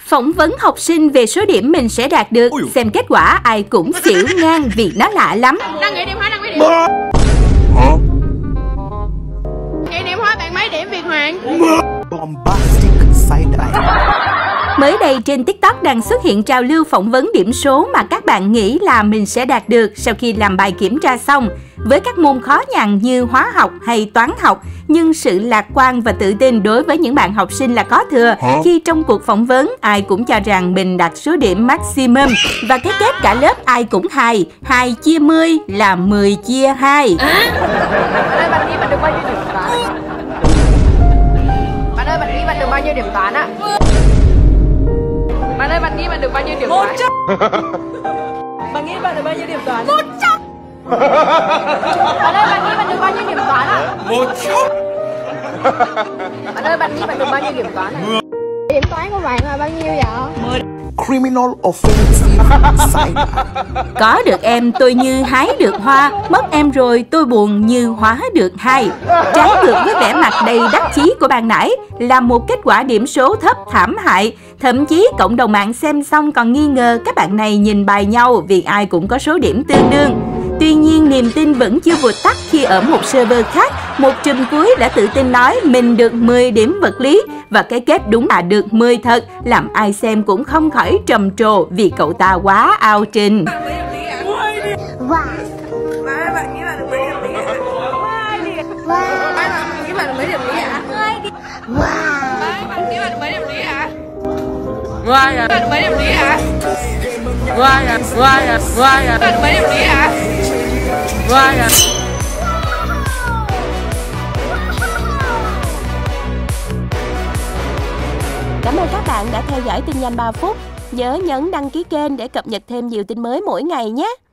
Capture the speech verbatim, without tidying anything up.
Phỏng vấn học sinh về số điểm mình sẽ đạt được. Xem kết quả ai cũng xỉu ngang vì nó lạ lắm. Đăng ký điểm hóa, đăng ký điểm. Hả? Kỷ điểm hóa bạn mấy điểm Việt Hoàng? Bombastic side eye. Mới đây trên TikTok đang xuất hiện trào lưu phỏng vấn điểm số mà các bạn nghĩ là mình sẽ đạt được sau khi làm bài kiểm tra xong. Với các môn khó nhằn như hóa học hay toán học, nhưng sự lạc quan và tự tin đối với những bạn học sinh là có thừa. Khi trong cuộc phỏng vấn, ai cũng cho rằng mình đạt số điểm maximum. Và cái kết cả lớp ai cũng hài. hai chia mười là mười chia hai. À? Bạn ơi, bạn nghĩ bạn được bao nhiêu điểm toán? Bạn ơi, bạn nghĩ bạn được bao nhiêu điểm toán ạ? Bạn ơi, bạn nghĩ bạn được bao nhiêu điểm toán? một trăm. Bạn nghĩ bạn được bao nhiêu điểm toán? một trăm. Bạn ơi, bạn nghĩ bạn được bao nhiêu điểm toán ạ? một trăm. Bạn ơi, bạn nghĩ bạn được bao nhiêu điểm toán ạ? Điểm toán của bạn là bao nhiêu vậy? mười. Criminal offensive side eye. Có được em tôi như hái được hoa, mất em rồi tôi buồn như hóa được hai. Trái ngược với vẻ mặt đầy đắc chí của ban nãy là một kết quả điểm số thấp thảm hại. Thậm chí cộng đồng mạng xem xong còn nghi ngờ các bạn này nhìn bài nhau vì ai cũng có số điểm tương đương. Tuy nhiên niềm tin vẫn chưa vụt tắt khi ở một server khác, một trùm cuối đã tự tin nói mình được mười điểm vật lý và cái kết đúng là được mười thật, làm ai xem cũng không khỏi trầm trồ vì cậu ta quá ao trình. Wow. Bạn nghĩ bạn được mấy điểm lý ạ? Wow. Bạn nghĩ bạn được mấy điểm lý ạ? Wow. Bạn nghĩ bạn được mấy điểm lý ạ? Ngoài à. Bạn được mấy điểm lý ạ? Ngoài à. Ngoài à. Ngoài à. Bạn được mấy điểm lý ạ? Ngoài à. Cảm ơn các bạn đã theo dõi tin nhanh ba phút. Nhớ nhấn đăng ký kênh để cập nhật thêm nhiều tin mới mỗi ngày nhé.